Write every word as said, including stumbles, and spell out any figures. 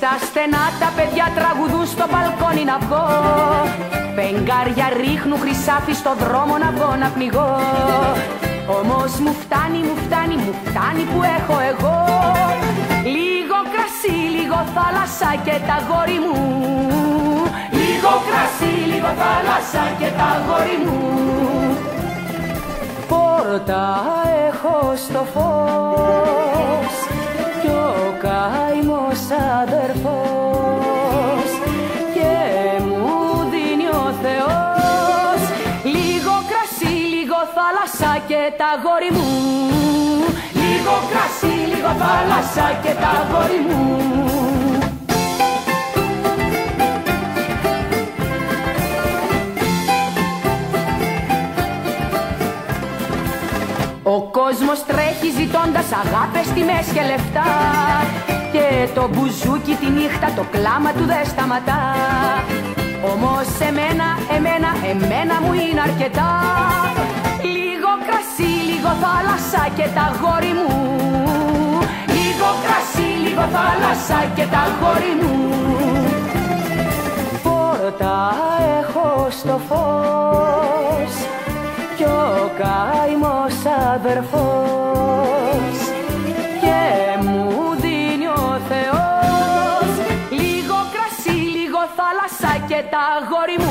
Στα στενά τα παιδιά τραγουδούν στο μπαλκόνι να βγω. Φεγγάρια ρίχνουν χρυσάφι στο δρόμο να βγω να πνιγώ. Όμως μου φτάνει, μου φτάνει, μου φτάνει που έχω εγώ. Λίγο κρασί, λίγο θάλασσα και τα γόρι μου. Λίγο κρασί, λίγο θάλασσα και τα γόρι μου. Πόρτα έχω στο φως κι ο καημός αδερφός και μου δίνει ο Θεός λίγο κρασί, λίγο θάλασσα και τα γόρι μου. Λίγο κρασί, λίγο θάλασσα και τα γόρι μου. Ο κόσμος τρέχει ζητώντας αγάπες, τιμές και λεφτά και το μπουζούκι τη νύχτα το κλάμα του δεν σταματά. Όμως εμένα, εμένα, εμένα μου είναι αρκετά. Λίγο κρασί, λίγο θάλασσα και τα γόρι μου. Λίγο κρασί, λίγο θάλασσα και τα γόρι μου. Πόρτα έχω στο φως κι ο καημός αδερφός και μου δίνει ο Θεός λίγο κρασί, λίγο θάλασσα και τα γόρι μου.